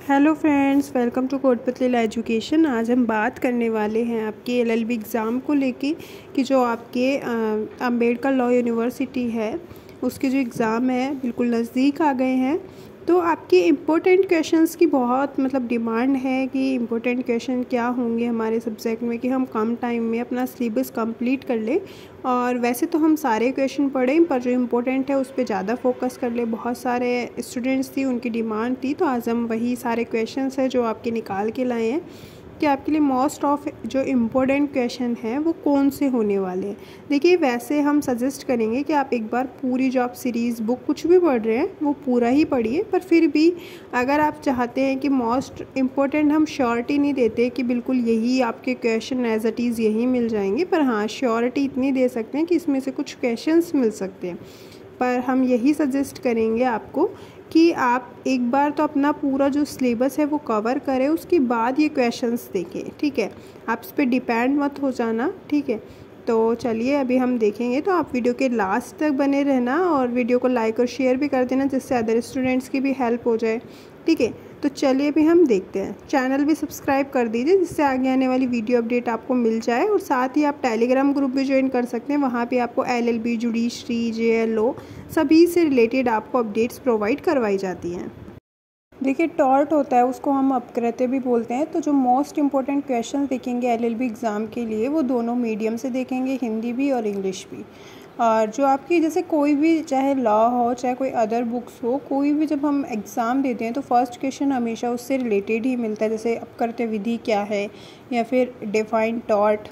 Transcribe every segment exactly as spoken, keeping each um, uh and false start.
Hello friends, welcome to Kotputli education. आज हम बात करने वाले हैं आपके एलएलबी एग्ज़ाम को लेके कि जो आपके अंबेडकर लॉ यूनिवर्सिटी है उसके जो एग्ज़ाम है बिल्कुल नज़दीक आ गए हैं। तो आपके इम्पोर्टेंट क्वेश्चंस की बहुत मतलब डिमांड है कि इम्पोर्टेंट क्वेश्चन क्या होंगे हमारे सब्जेक्ट में कि हम कम टाइम में अपना सिलेबस कंप्लीट कर लें। और वैसे तो हम सारे क्वेश्चन पढ़ें पर जो इम्पोर्टेंट है उस पर ज़्यादा फोकस कर लें। बहुत सारे स्टूडेंट्स थी, उनकी डिमांड थी, तो आज हम वही सारे क्वेश्चंस हैं जो आपके निकाल के लाए हैं कि आपके लिए मोस्ट ऑफ जो इम्पोर्टेंट क्वेश्चन हैं वो कौन से होने वाले हैं। देखिए, वैसे हम सजेस्ट करेंगे कि आप एक बार पूरी जो आप सीरीज़ बुक कुछ भी पढ़ रहे हैं वो पूरा ही पढ़िए, पर फिर भी अगर आप चाहते हैं कि मोस्ट इम्पोर्टेंट, हम श्योरिटी नहीं देते कि बिल्कुल यही आपके क्वेश्चन एज इट इज़ यही मिल जाएंगे, पर हाँ श्योरिटी इतनी दे सकते हैं कि इसमें से कुछ क्वेश्चंस मिल सकते हैं। पर हम यही सजेस्ट करेंगे आपको कि आप एक बार तो अपना पूरा जो सिलेबस है वो कवर करें, उसके बाद ये क्वेश्चंस देखें। ठीक है, आप इस पर डिपेंड मत हो जाना। ठीक है, तो चलिए अभी हम देखेंगे, तो आप वीडियो के लास्ट तक बने रहना और वीडियो को लाइक और शेयर भी कर देना जिससे अदर स्टूडेंट्स की भी हेल्प हो जाए। ठीक है, तो चलिए अभी हम देखते हैं। चैनल भी सब्सक्राइब कर दीजिए जिससे आगे आने वाली वीडियो अपडेट आपको मिल जाए, और साथ ही आप टेलीग्राम ग्रुप भी ज्वाइन कर सकते हैं। वहाँ पे आपको एलएलबी, जुडिशरी, जेएलओ सभी से रिलेटेड आपको अपडेट्स प्रोवाइड करवाई जाती हैं। देखिए, टॉर्ट होता है, उसको हम अपकृत्य भी बोलते हैं। तो जो मोस्ट इम्पोर्टेंट क्वेश्चन देखेंगे एलएलबी एग्ज़ाम के लिए वो दोनों मीडियम से देखेंगे, हिंदी भी और इंग्लिश भी। और जो आपकी जैसे कोई भी, चाहे लॉ हो चाहे कोई अदर बुक्स हो, कोई भी जब हम एग्ज़ाम देते हैं तो फर्स्ट क्वेश्चन हमेशा उससे रिलेटेड ही मिलता है। जैसे अपकृत्य विधि क्या है, या फिर डिफाइन टॉर्ट,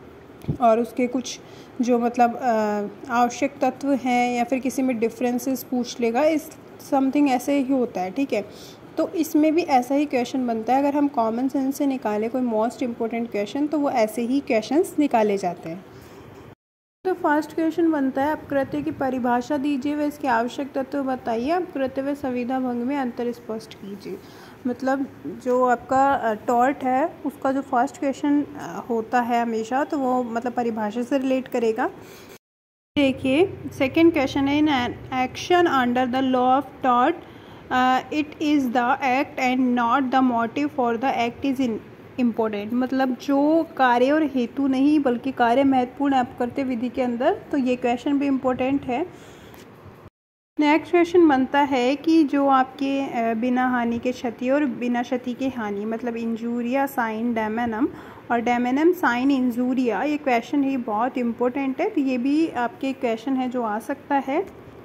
और उसके कुछ जो मतलब आवश्यक तत्व हैं, या फिर किसी में डिफरेंसेस पूछ लेगा, इस समथिंग ऐसे ही होता है। ठीक है, तो इसमें भी ऐसा ही क्वेश्चन बनता है। अगर हम कॉमन सेंस से निकालें कोई मोस्ट इम्पोर्टेंट क्वेश्चन तो वो ऐसे ही क्वेश्चंस निकाले जाते हैं। तो फर्स्ट क्वेश्चन बनता है, अपकृत्य की परिभाषा दीजिए व इसके आवश्यक तत्व बताइए। अपकृत्य व संविदा भंग में अंतर स्पष्ट कीजिए। मतलब जो आपका टॉर्ट है उसका जो फर्स्ट क्वेश्चन होता है हमेशा, तो वो मतलब परिभाषा से रिलेट करेगा। देखिए, सेकंड क्वेश्चन है, in action under the law of tort it is the act and not the motive for the act is in important. मतलब जो कार्य और हेतु नहीं बल्कि कार्य महत्वपूर्ण अपकृत्य विधि के अंदर, तो ये क्वेश्चन भी इम्पोर्टेंट है। नेक्स्ट क्वेश्चन बनता है कि जो आपके बिना हानि के क्षति और बिना क्षति के हानि, मतलब इंजूरिया साइन डैमेनम और डैमेनम साइन इंजूरिया, ये क्वेश्चन ही बहुत इंपॉर्टेंट है। तो ये भी आपके क्वेश्चन है जो आ सकता है।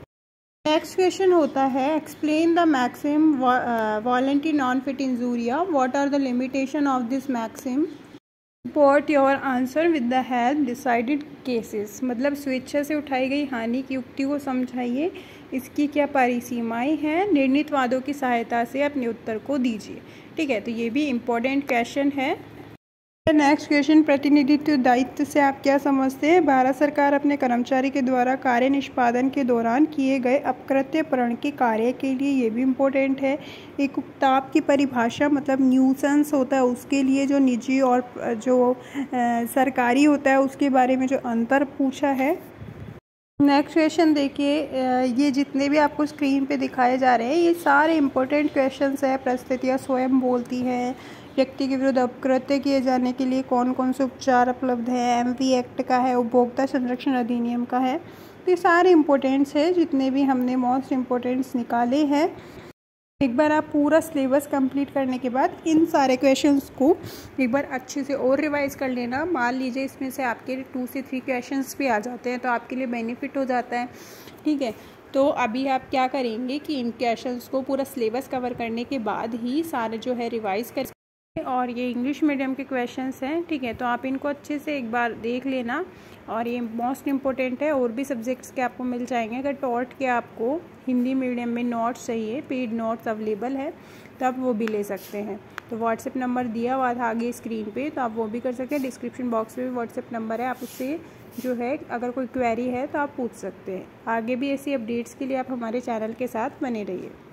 नेक्स्ट क्वेश्चन होता है, explain the maxim voluntary non fit injuria, what are the limitation of this maxim, report your answer with the help decided cases. मतलब स्वेच्छा से उठाई गई हानि की युक्ति को समझाइए, इसकी क्या परिसीमाएं हैं, निर्णीत वादों की सहायता से अपने उत्तर को दीजिए। ठीक है, तो ये भी इम्पोर्टेंट क्वेश्चन है। नेक्स्ट क्वेश्चन, प्रतिनिधित्व दायित्व से आप क्या समझते हैं। भारत सरकार अपने कर्मचारी के द्वारा कार्य निष्पादन के दौरान किए गए अपकृत्यपूर्ण के कार्य के लिए, ये भी इम्पोर्टेंट है। एक उपताप की परिभाषा, मतलब न्यूसेंस होता है उसके लिए जो निजी और जो आ, सरकारी होता है उसके बारे में जो अंतर पूछा है। नेक्स्ट क्वेश्चन देखिए, ये जितने भी आपको स्क्रीन पे दिखाए जा रहे हैं ये सारे इम्पोर्टेंट क्वेश्चंस है। परिस्थितियाँ स्वयं बोलती हैं, व्यक्ति के विरुद्ध अपकृत्य किए जाने के लिए कौन कौन से उपचार उपलब्ध है, एमपी एक्ट का है, उपभोक्ता संरक्षण अधिनियम का है। तो ये सारे इम्पोर्टेंट्स है जितने भी हमने मोस्ट इम्पोर्टेंट्स निकाले हैं। एक बार आप पूरा सिलेबस कंप्लीट करने के बाद इन सारे क्वेश्चंस को एक बार अच्छे से और रिवाइज कर लेना। मान लीजिए इसमें से आपके टू से थ्री क्वेश्चंस भी आ जाते हैं तो आपके लिए बेनिफिट हो जाता है। ठीक है, तो अभी आप क्या करेंगे कि इन क्वेश्चंस को पूरा सिलेबस कवर करने के बाद ही सारे जो है रिवाइज कर, और ये इंग्लिश मीडियम के क्वेश्चंस हैं। ठीक है, तो आप इनको अच्छे से एक बार देख लेना, और ये मोस्ट इम्पोर्टेंट है। और भी सब्जेक्ट्स के आपको मिल जाएंगे। अगर टॉर्ट के आपको हिंदी मीडियम में नोट्स चाहिए, पेड नोट्स अवेलेबल है, तो आप वो भी ले सकते हैं। तो व्हाट्सएप नंबर दिया हुआ था आगे स्क्रीन पे, तो आप वो भी कर सकते हैं। डिस्क्रिप्शन बॉक्स में भी व्हाट्सएप नंबर है, आप उससे जो है अगर कोई क्वेरी है तो आप पूछ सकते हैं। आगे भी ऐसी अपडेट्स के लिए आप हमारे चैनल के साथ बने रहिए।